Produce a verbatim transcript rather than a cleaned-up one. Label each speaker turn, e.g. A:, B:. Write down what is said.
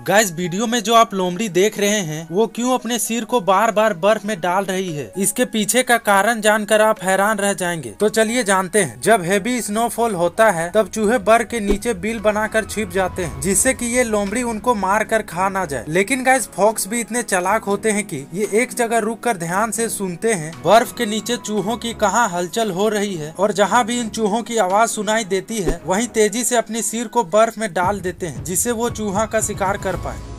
A: Guys video में जो आप लोमड़ी देख रहे हैं वो क्यों अपने सिर को बार बार बर्फ में डाल रही है, इसके पीछे का कारण जानकर आप हैरान रह जाएंगे। तो चलिए जानते हैं। जब हेवी स्नोफॉल होता है तब चूहे बर्फ के नीचे बिल बनाकर छिप जाते हैं, जिससे कि ये लोमड़ी उनको मार कर खा ना जाए। लेकिन गाइस फॉक्स भी इतने चालाक होते हैं कि ये एक जगह रुक कर ध्यान से सुनते हैं बर्फ के नीचे चूहों की कहाँ हलचल हो रही है, और जहाँ भी इन चूहों की आवाज सुनाई देती है वहीं तेजी से अपने सिर को बर्फ में डाल देते हैं, जिससे वो चूहा का शिकार कर पाए।